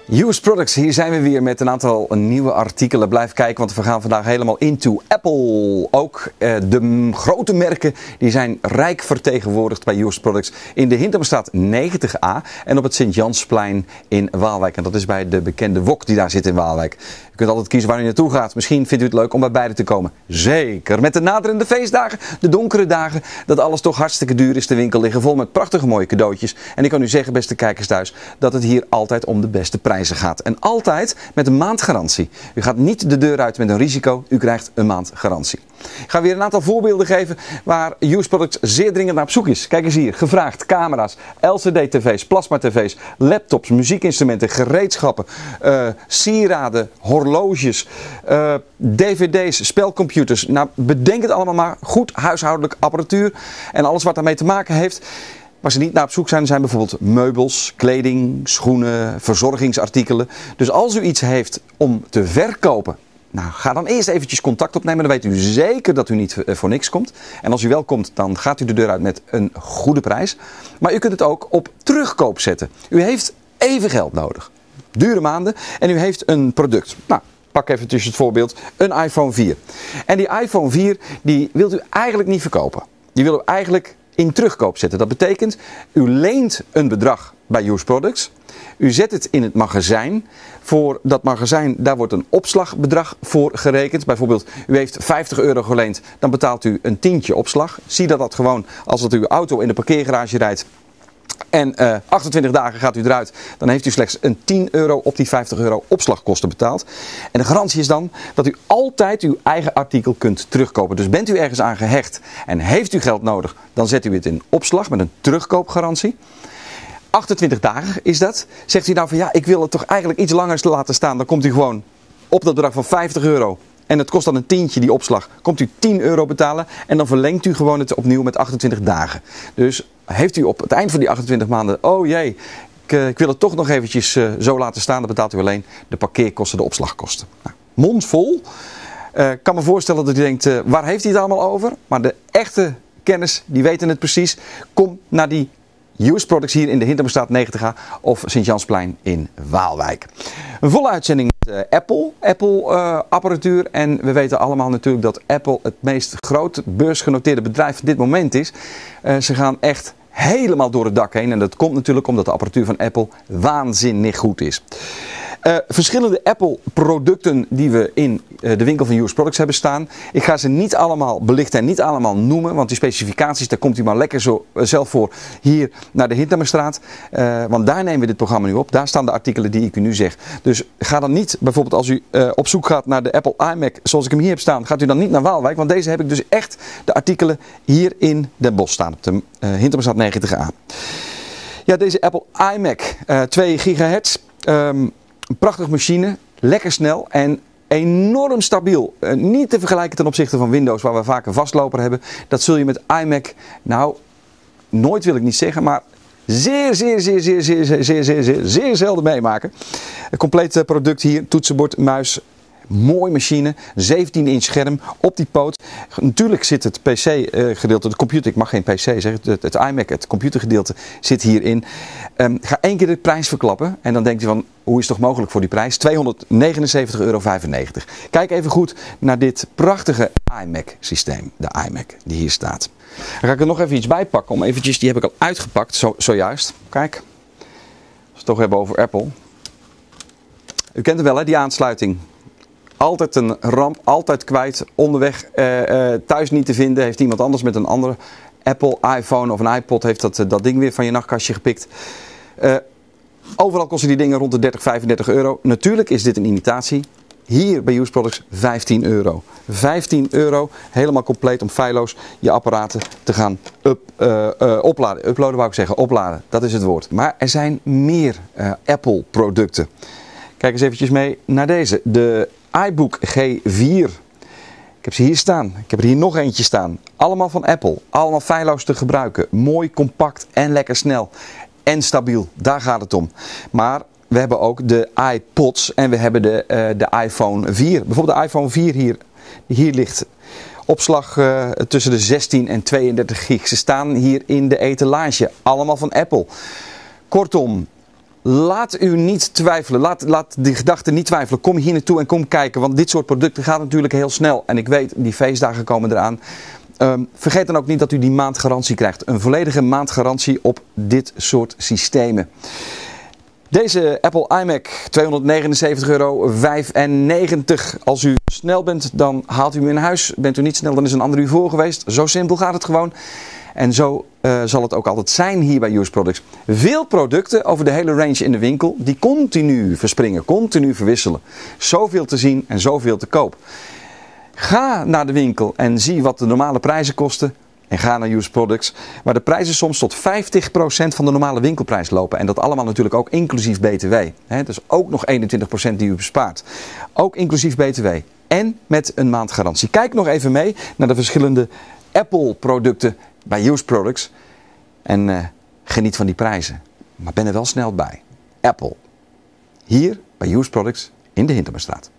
Used Products, hier zijn we weer met een aantal nieuwe artikelen. Blijf kijken, want we gaan vandaag helemaal into Apple. Ook de grote merken die zijn rijk vertegenwoordigd bij Used Products in de Hintermanstraat 90A en op het Sint-Jansplein in Waalwijk. En dat is bij de bekende Wok die daar zit in Waalwijk. U kunt altijd kiezen waar u naartoe gaat. Misschien vindt u het leuk om bij beide te komen. Zeker. Met de naderende feestdagen, de donkere dagen, dat alles toch hartstikke duur is. De winkel liggen vol met prachtige mooie cadeautjes. En ik kan u zeggen, beste kijkers thuis, dat het hier altijd om de beste prijzen gaat. En altijd met een maand garantie. U gaat niet de deur uit met een risico, u krijgt een maand garantie. Ik ga weer een aantal voorbeelden geven waar Used Products zeer dringend naar op zoek is. Kijk eens hier, gevraagd camera's, LCD-tv's, plasma-tv's, laptops, muziekinstrumenten, gereedschappen, sieraden, horloges, dvd's, spelcomputers. Nou, bedenk het allemaal maar. Goed huishoudelijk apparatuur en alles wat daarmee te maken heeft. Waar ze niet naar op zoek zijn bijvoorbeeld meubels, kleding, schoenen, verzorgingsartikelen. Dus als u iets heeft om te verkopen, nou, ga dan eerst eventjes contact opnemen. Dan weet u zeker dat u niet voor niks komt. En als u wel komt, dan gaat u de deur uit met een goede prijs. Maar u kunt het ook op terugkoop zetten. U heeft even geld nodig. Dure maanden. En u heeft een product. Nou, pak even tussen het voorbeeld een iPhone 4. En die iPhone 4, die wilt u eigenlijk niet verkopen. Die wil u eigenlijk in terugkoop zetten. Dat betekent, u leent een bedrag bij Used Products. U zet het in het magazijn. Voor dat magazijn, daar wordt een opslagbedrag voor gerekend. Bijvoorbeeld, u heeft €50 geleend, dan betaalt u een tientje opslag. Zie dat gewoon als dat uw auto in de parkeergarage rijdt. En 28 dagen gaat u eruit, dan heeft u slechts een €10 op die €50 opslagkosten betaald. En de garantie is dan dat u altijd uw eigen artikel kunt terugkopen. Dus bent u ergens aan gehecht en heeft u geld nodig, dan zet u het in opslag met een terugkoopgarantie. 28 dagen is dat. Zegt u nou van ja, ik wil het toch eigenlijk iets langer laten staan, dan komt u gewoon op dat bedrag van €50. En het kost dan een tientje die opslag. Komt u €10 betalen en dan verlengt u gewoon het opnieuw met 28 dagen. Dus heeft u op het eind van die 28 maanden, oh jee, ik wil het toch nog eventjes zo laten staan. Dan betaalt u alleen de parkeerkosten, de opslagkosten. Nou, mond vol. Ik kan me voorstellen dat u denkt, waar heeft hij het allemaal over? Maar de echte kennis, die weten het precies. Kom naar die Used Products hier in de Hintermanstraat 90A of Sint-Jansplein in Waalwijk. Een volle uitzending met Apple apparatuur. En we weten allemaal natuurlijk dat Apple het meest grote beursgenoteerde bedrijf van dit moment is. Ze gaan echt helemaal door het dak heen. En dat komt natuurlijk omdat de apparatuur van Apple waanzinnig goed is. Verschillende Apple producten die we in de winkel van Used Products hebben staan. Ik ga ze niet allemaal belichten en niet allemaal noemen. Want die specificaties, daar komt u maar lekker zo zelf voor hier naar de Hintermanstraat. Want daar nemen we dit programma nu op. Daar staan de artikelen die ik u nu zeg. Dus ga dan niet, bijvoorbeeld als u op zoek gaat naar de Apple iMac zoals ik hem hier heb staan. Gaat u dan niet naar Waalwijk. Want deze heb ik dus echt de artikelen hier in Den Bosch staan. Op de Hintermanstraat 90A. Ja, deze Apple iMac 2 gigahertz. Een prachtige machine, lekker snel en enorm stabiel. Niet te vergelijken ten opzichte van Windows waar we vaak een vastloper hebben. Dat zul je met iMac, nou, nooit wil ik niet zeggen, maar zeer zelden meemaken. Een compleet product hier, toetsenbord, muis. Mooi machine, 17-inch scherm op die poot. Natuurlijk zit het PC-gedeelte, de computer, ik mag geen PC zeggen, het iMac, het computergedeelte zit hierin. Ga één keer de prijs verklappen en dan denkt u van, hoe is het toch mogelijk voor die prijs? €279,95. Kijk even goed naar dit prachtige iMac-systeem, de iMac die hier staat. Dan ga ik er nog even iets bij pakken, om eventjes, die heb ik al uitgepakt, zojuist. Kijk, als we het toch hebben over Apple. U kent het wel, hè, die aansluiting. Altijd een ramp, altijd kwijt, onderweg, thuis niet te vinden. Heeft iemand anders met een andere Apple, iPhone of een iPod heeft dat ding weer van je nachtkastje gepikt. Overal kosten die dingen rond de €30-35. Natuurlijk is dit een imitatie. Hier bij Used Products €15. €15, helemaal compleet om feilloos je apparaten te gaan opladen. Uploaden wou ik zeggen, opladen, dat is het woord. Maar er zijn meer Apple producten. Kijk eens eventjes mee naar deze, de iBook G4. Ik heb ze hier staan. Ik heb er hier nog eentje staan. Allemaal van Apple. Allemaal feilloos te gebruiken. Mooi, compact en lekker snel. En stabiel. Daar gaat het om. Maar we hebben ook de iPods en we hebben de iPhone 4. Bijvoorbeeld de iPhone 4 hier ligt. Opslag tussen de 16 en 32 gig. Ze staan hier in de etalage. Allemaal van Apple. Kortom, Laat u niet twijfelen. Laat die gedachte niet twijfelen. Kom hier naartoe en kom kijken. Want dit soort producten gaat natuurlijk heel snel. En ik weet, die feestdagen komen eraan. Vergeet dan ook niet dat u die maandgarantie krijgt. Een volledige maandgarantie op dit soort systemen. Deze Apple iMac, €279,95. Als u snel bent, dan haalt u hem in huis. Bent u niet snel, dan is een ander u voor geweest. Zo simpel gaat het gewoon. En zo zal het ook altijd zijn hier bij US Products. Veel producten over de hele range in de winkel die continu verspringen, continu verwisselen. Zoveel te zien en zoveel te koop. Ga naar de winkel en zie wat de normale prijzen kosten. En ga naar US Products, waar de prijzen soms tot 50% van de normale winkelprijs lopen. En dat allemaal natuurlijk ook inclusief BTW. Dus ook nog 21% die u bespaart. Ook inclusief BTW. En met een maandgarantie. Kijk nog even mee naar de verschillende Apple producten bij US Products. En geniet van die prijzen. Maar ben er wel snel bij. Apple. Hier bij US Products in de Hintermanstraat.